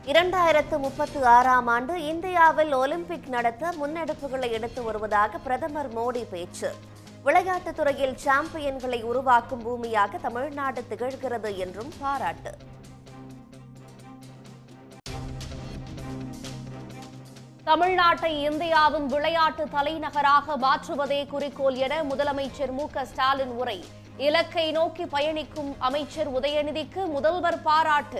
2036ஆம் ஆண்டு இந்தியாவில் ஒலிம்பிக் நடத்த முன்னெடுப்புகளை எடுத்து வருவதாக பிரதமர் மோடி பேச்சு. விளையாட்டுத் துறையில் சாம்பியன்களை உருவாக்கும் பூமியாக தமிழ்நாடு திகழ்கிறது என்றும் பாராட்டு. தமிழ்நாட்டை இந்தியாவின் விளையாட்டு தலைநகராக மாற்றுவதே குறிக்கோள் என முதலமைச்சர் மு.க.ஸ்டாலின் உரை. இலக்கை நோக்கி பயணிக்கும் அமைச்சர் உதயநிதிக்கு முதல்வர் பாராட்டு.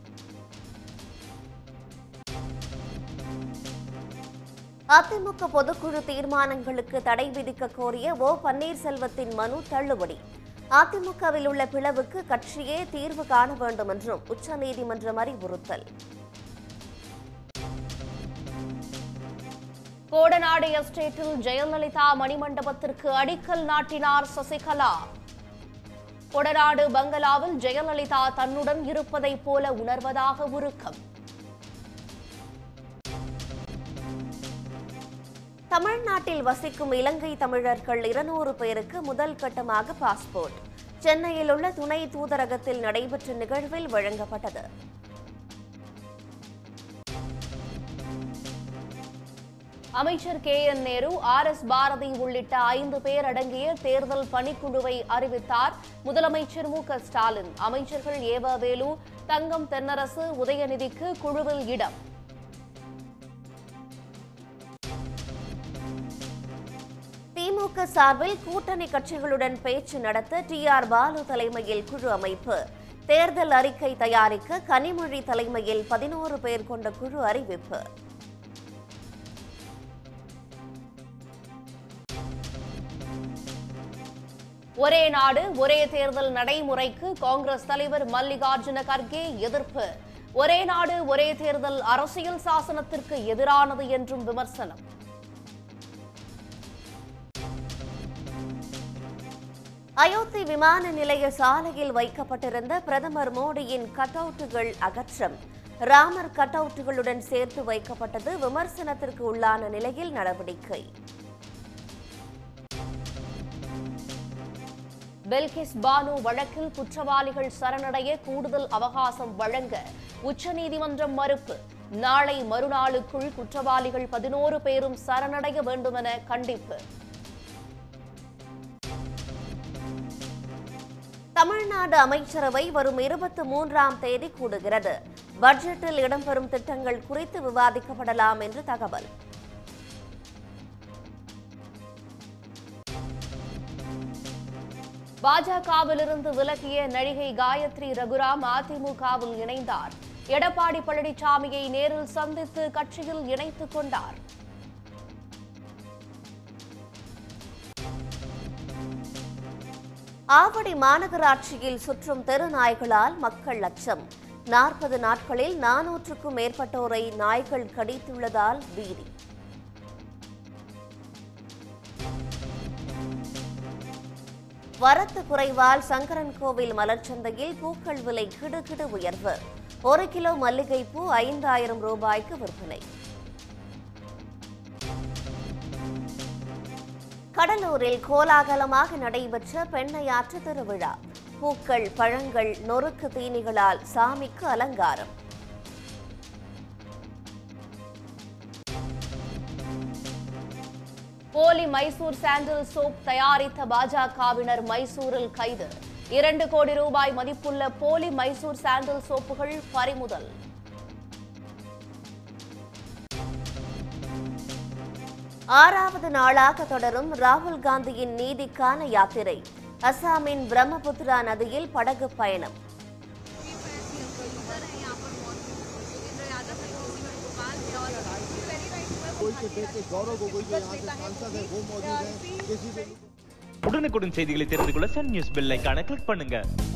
அதிமுக பொதுக்குழு தீர்மானங்களுக்கு தடை விதிக்க கோரிய ஓ. பன்னீர்செல்வத்தின் மனு தள்ளுபடி. அதிமுகவில் உள்ள பிளவுக்கு கட்சியே தீர்வு காண வேண்டும் என்றும் உச்சநீதிமன்றம் அறிவுறுத்தல். கோடநாடு எஸ்டேட்டில் ஜெயலலிதா மணிமண்டபத்திற்கு அடிக்கல் நாட்டினார் சசிகலா. கொடநாடு பங்களாவில் ஜெயலலிதா தன்னுடன் இருப்பதைப் போல உணர்வதாக உருக்கம். தமிழ்நாட்டில் வசிக்கும் இலங்கை தமிழர்கள் 200 பேருக்கு முதல் கட்டமாக பாஸ்போர்ட் சென்னையில் உள்ள துணை தூதரகத்தில் நடைபெற்ற நிகழ்வில் வழங்கப்பட்டது. அமைச்சர் K.N. நேரு, R.S. பாரதி உள்ளிட்ட 5 பேர் அடங்கிய தேர்தல் பணிக்குழுவை அறிவித்தார் முதலமைச்சர் மு.க.ஸ்டாலின். அமைச்சர்கள் ஏவவேலு, தங்கம் தென்னரசு, உதயநிதிக்கு குழுவில் இடம். திமுக சார்பில் கூட்டணி கட்சிகளுடன் பேச்சு நடத்த T.R. பாலு தலைமையில் குழு அமைப்பு. தேர்தல் அறிக்கை தயாரிக்க கனிமொழி தலைமையில் 11 பேர் கொண்ட குழு அறிவிப்பு. ஒரே நாடு ஒரே தேர்தல் நடைமுறைக்கு காங்கிரஸ் தலைவர் மல்லிகார்ஜுன கர்கே எதிர்ப்பு. ஒரே நாடு ஒரே தேர்தல் அரசியல் சாசனத்திற்கு எதிரானது என்றும் விமர்சனம். அயோத்தி விமான நிலைய சாலையில் வைக்கப்பட்டிருந்த பிரதமர் மோடியின் கட் அவுட்டுகள் அகற்றம். ராமர் கட் அவுட்டுகளுடன் சேர்த்து வைக்கப்பட்டது விமர்சனத்திற்கு உள்ளான நிலையில் நடவடிக்கை. பெல்கிஸ் பானு வழக்கில் குற்றவாளிகள் சரணடைய கூடுதல் அவகாசம் வழங்க உச்சநீதிமன்றம் மறுப்பு. நாளை மறுநாளுக்குள் குற்றவாளிகள் 11 பேரும் சரணடைய வேண்டுமென கண்டிப்பு. தமிழ்நாடு அமைச்சரவை வரும் 23ஆம் தேதி கூடுகிறது. பட்ஜெட்டில் இடம்பெறும் திட்டங்கள் குறித்து விவாதிக்கப்படலாம் என்று தகவல். பாஜகவிலிருந்து விலகிய நடிகை காயத்ரி ரகுராம் அதிமுகவில் இணைந்தார். எடப்பாடி பழனிசாமியை நேரில் சந்தித்து கட்சியில் இணைத்துக் கொண்டார். ஆவடி மாநகராட்சியில் சுற்றும் தெரு நாய்களால் மக்கள் அச்சம். 40 நாட்களில் 400க்கும் மேற்பட்டோரை நாய்கள் கடித்துள்ளதால் பீதி. வரத்து குறைவால் சங்கரன்கோவில் மலர்ச்சந்தையில் பூக்கள் விலை கிடுகிடு உயர்வு. 1 கிலோ மல்லிகைப்பூ 5000 ரூபாய்க்கு விற்பனை. கடலூரில் கோலாகலமாக நடைபெற்ற பெண்ணையாற்று திருவிழா. பூக்கள், பழங்கள், நொறுக்கு தீனிகளால் சாமிக்கு அலங்காரம். போலி மைசூர் சாண்டில் சோப் தயாரித்த பாஜகவினர் மைசூரில் கைது. 2 கோடி ரூபாய் மதிப்புள்ள போலி மைசூர் சாண்டில் சோப்புகள் பறிமுதல். ஆறாவது நாளாக தொடரும் ராகுல் காந்தியின் நீதிக்கான யாத்திரை. அசாமின் பிரம்மபுத்திரா நதியில் படகு பயணம். உடனுக்குடன் செய்திகளை தெரிந்து கொள்ள சன் நியூஸ் பெல் ஐகானை கிளிக் பண்ணுங்க.